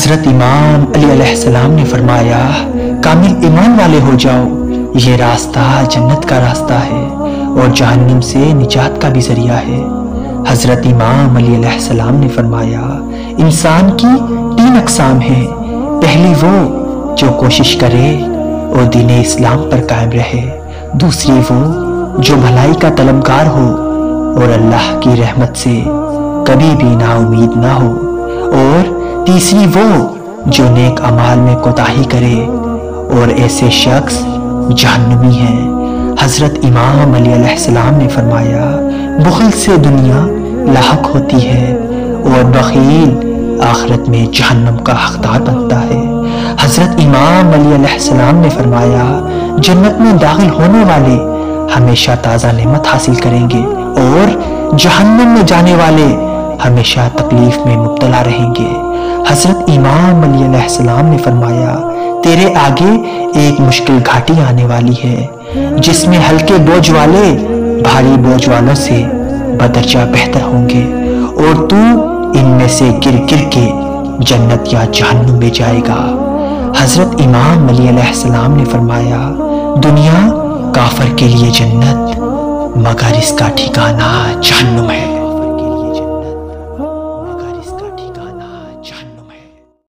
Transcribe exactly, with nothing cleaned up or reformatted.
حضرت امام علی علیہ السلام نے فرمایا کامل ایمان والے ہو جاؤ، یہ راستہ جنت کا راستہ ہے اور جہنم سے نجات کا بھی ذریعہ ہے۔ حضرت امام علی علیہ السلام نے فرمایا انسان کی تین اقسام ہیں، پہلی وہ جو کوشش کرے اور دین اسلام پر قائم رہے، دوسری وہ جو بھلائی کا طلبگار ہو اور اللہ کی رحمت سے کبھی بھی نا امید نہ ہو، اور تیسری وہ جو نیک اعمال میں کوتاہی کرے اور ایسے شخص جہنمی ہیں۔ حضرت امام علی علیہ السلام نے فرمایا بخل سے دنیا لاحق ہوتی ہے اور بخیل آخرت میں جہنم کا حقدار بنتا ہے۔ حضرت امام علی علیہ السلام نے فرمایا جنت میں داخل ہونے والے ہمیشہ تازہ نعمت حاصل کریں گے اور جہنم میں جانے والے ہمیشہ تکلیف میں مبتلا رہیں گے۔ حضرت امام علی علیہ السلام نے فرمایا تیرے آگے ایک مشکل گھاٹی آنے والی ہے جس میں ہلکے بوجھ والے بھاری بوجھ والوں سے بدرجہ بہتر ہوں گے اور تو ان میں سے گر گر کے جنت یا جہنم میں جائے گا۔ حضرت امام علی علیہ السلام نے فرمایا دنیا کافر کے لیے جنت مگر اس کا ٹھکانہ جہنم ہے۔